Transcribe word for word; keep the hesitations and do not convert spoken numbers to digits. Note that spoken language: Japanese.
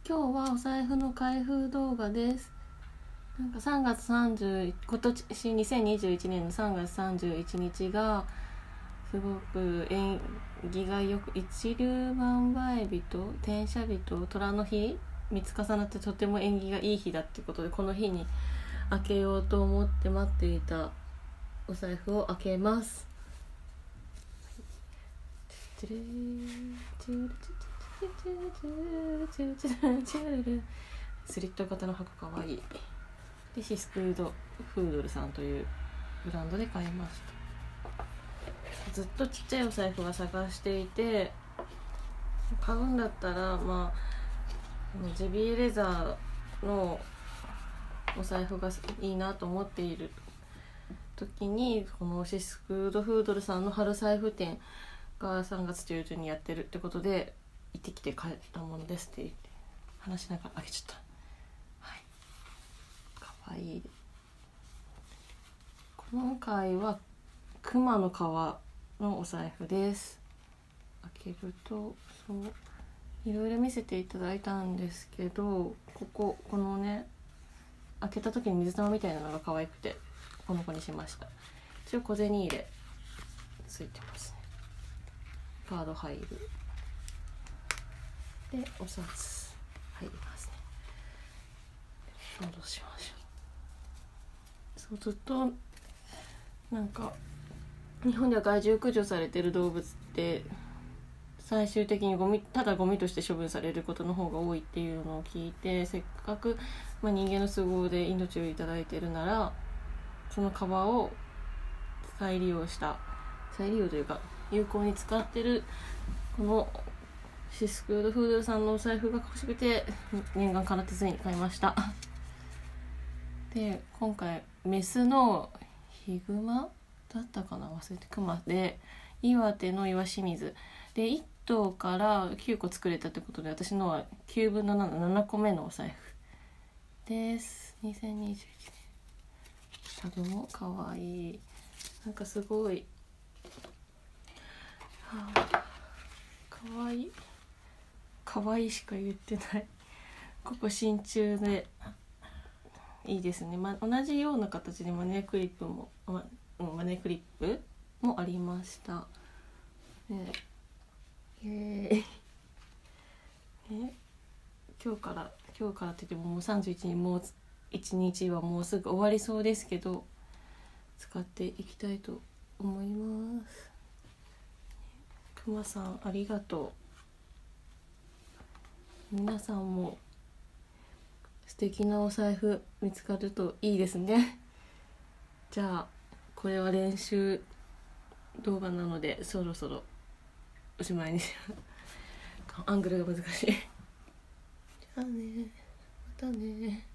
今日はお財布の開封動画です。なんかさんがつさんじゅう今年にせんにじゅういちねんのさんがつさんじゅういちにちがすごく縁起がよく、一粒万倍日と天赦日と虎の日みっつ重なってとても縁起がいい日だってことで、この日に開けようと思って待っていたお財布を開けます。スリット型の箱かわいい。でシスクードフードルさんというブランドで買いました。ずっとちっちゃいお財布は探していて、買うんだったらまあジビエレザーのお財布がいいなと思っている時に、このシスクードフードルさんの春財布展がさんがつ中旬にやってるってことで行ってきて買ったものですって言って話しながら開けちゃった。はい、かわいい。今回は熊の皮のお財布です。開けるとそういろいろ見せていただいたんですけど、こここのね開けた時に水玉みたいなのが可愛くてこの子にしました。一応小銭入れついてますね。カード入るでお札入りますね。戻しましょう。そうずっとなんか日本では害獣駆除されてる動物って最終的にゴミただゴミとして処分されることの方が多いっていうのを聞いて、せっかく、まあ、人間の都合で命をいただいてるならその皮を再利用した再利用というか有効に使ってるこのシスクードフードルさんのお財布が欲しくて念願かなってついに買いましたで今回メスのヒグマだったかな忘れてクマで岩手の岩清水でいっ頭からきゅうこ作れたってことで、私のはきゅうぶんのなな、ななこめのお財布です。にせんにじゅういちねんタグもかわいい。なんかすごい、はあ、かわいいかわいいしか言ってない。ここ真鍮でいいですね、ま、同じような形でマネークリップも、ま、マネークリップもありました、ねえー、え今日から今日からって言ってももうさんじゅういちにちもういちにちはもうすぐ終わりそうですけど使っていきたいと思います。くまさんありがとう。皆さんも素敵なお財布見つかるといいですね。じゃあこれは練習動画なのでそろそろおしまいにしよう。アングルが難しい。じゃあね、またね。